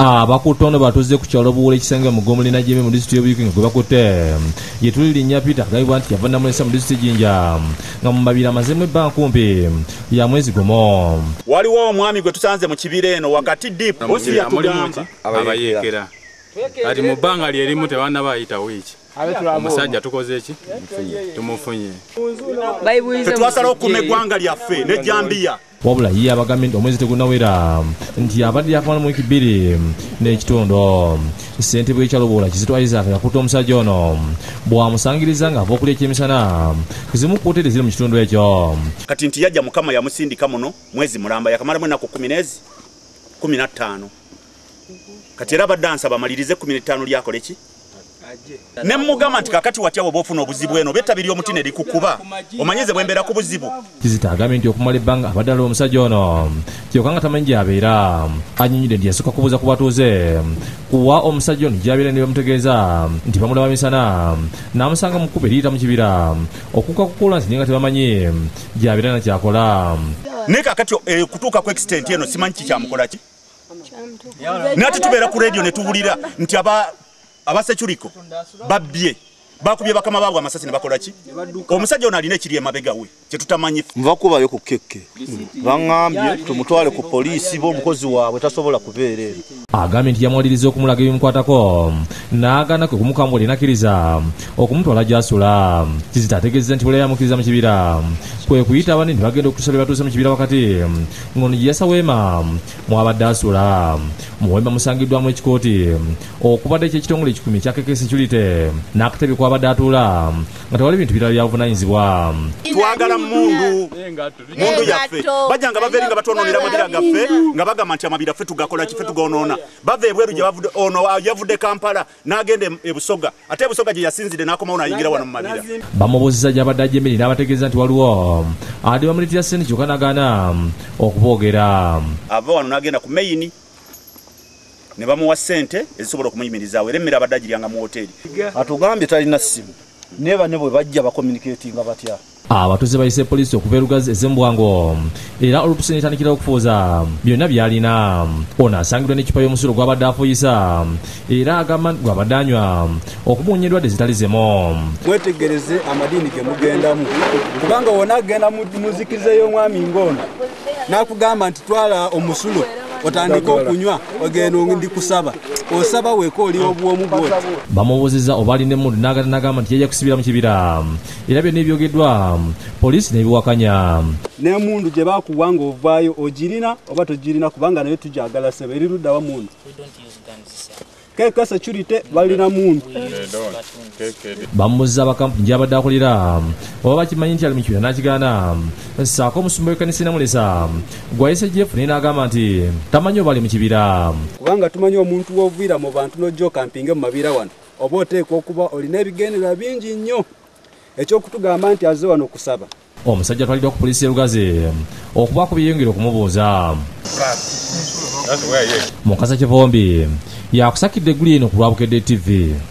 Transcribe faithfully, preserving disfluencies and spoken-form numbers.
abakutono batuze ku kyalo buwole ekisenge mu Gomulina Jeme mu district y'Obuyuki gwe bakutte yetulirinnya Peter agambibwa nti yava Namulesa mu district Jinja nga mu mabiri amazemu ebbanga kumpi ya mwezi gumo. Waliwo omwami gwe tusanze mu Kibira eno wakati deep osi yatugamba abayekera ati mu bbanga lye limu tebanna bayita wiiki omusajja tukoze eki tumufunye tetwasala okuma eggwanga lyaffe ne Jambiya wabula ye abagambye nti omwezi tegunnawera nti abadde yakamala mu wiiki bbiri n'ekitundu. Ssentebe w'ekyalo Buwula Kizito Isaac yakutte omusajja ono bw'amusangiriza ng'ava okulya ekyemisana ku zimu ku hoteri ziri mu kitundu ekyo. Kati nti yajja Mukama yamusindika muno mwezi mulamba yakamalamu ennaku kumi n'ezi kumi na ttaano kati era badde ansaba amalirize kumi n'ettaano lyakola eki ne mugamba nti kakati watya bwe bofuna obuzibu eno betta biri omutine erikukuba omanyize bwembeera ku buzibu. Kizito agambye nti okumala ebbanga abadde alaba omusajja ono kyokka nga tamanyi gy'abeera. Annyonnyodde nti yasooka kubuuza ku batuuze kuwa omusajja ono gy'abeera ne bamutegeeza nti bamulaba misana n'amusanga mu kkubo eriyita mu kibira okuuka kukuula nti naye nga tebamanyi gy'abeera nakyakola. Naye kakati kutuuka ku extent eno simanyi kikyamukola ki nati tubeera ku radio ne tuwulira nti aba abasekyuriko babbye bakubye bakama baabwe amasasi ne bakola ki omusajja ono alina ekiri emabega we kyetutamanyi nva kubayo ku kekke baŋŋambye tumutwale ku poliisi b'omukozi waabwe tasobola kubeera eri. Agambye nti yamwaliriza okumulaga ebimukwatako n'agaana kwe kumukambula enakkiriza okumutwala gy'asula. Kizito ategeezezza nti bwe yamukkiriza mu kibira kwe kuyita abanne nti bagenda okutuusa bye batuuse mu kibira wakati ng'ono gye yassa weema mwabadde asula. Mu weema musangiddwamu ekikooti okubadde eky'ekitongole ekikumi ekya K K Security n'akatebe kwabadde atuula nga tewali bintu birala bya buvunaanyizibwa. Twagala mundu mundu yaffe bajja nga bava eri nga batwonoonera amabira gaffe nga bagamba nti amabira ffe tugakola ki ffe tugonoona bava ebweru gye bavudde ono yavudde Kampala n'agenda e Busoga ate e Busoga gye yasinzidde n'akomawo n'ayingira wano mu mabira. Bamubuuzizza gy'abadde ajja emmere n'abategeeza nti waliwo ate bamuleetera ssente kyokka n'agaana okuboogera. Ava wano n'agenda ku meyini ne bamuwa ssente ezisobola okumuyimirizaawo era emmere abadde agiryanga mu hoteri. Atugambye talina ssimu neba ne bwe bajja bakomuniketinga batya. Abatuuze bayise poliisi okuva erugazi ez'embwango era olutuuse n'etandikira okufuuza byonna by'alina. Ono asangibwa n'eccupa y'omusulo gw'abadde afuuyisa era agamba nti gw'abadde anywa okumuwonya endwadde zitali zemo. Mwetegereze amadiini ge mugendamu kubanga wona agenda mu muzikiriza y'omwami ng'ono n'akugamba nti twala omusulo otandika okunywa ogenda ndi kusaba osaba weeko oli obwomu bwoti. Bamubuuzizza oba alina emmundu n'agata n'agamba nti yajja kusibira mu kibira era byonna ebyogeddwa poliisi n'ebiwakanya. N'emmundu gye baakuwa nga ovaayo ogirina oba togirina kubanga nayo tugyagala sebe eri ludda wa mundu K K Security balina mundu. Bamuzza abakampuni gy'abadde akolera oba bakimanyi nti ali mu kibira n'akigaana ssaako omusumba w'ekkanisa Namulesa gwayise Jeff naye n'agamba nti tamanyi oba ali mu kibira kubanga tumanyi omuntu w'oviira mu bantu n'ojja okampinge mu mabira wano oba oteekwa okuba olina ebigendera bingi nnyo eky'okutugamba nti azze wano kusaba. Omusajja atwaliddwa ku poliisi y'Erugazi okubaako byeyongera okumubuuza. Mukasa Kivombi yakusakidde eggulu eno ku lwa Bukedde T V.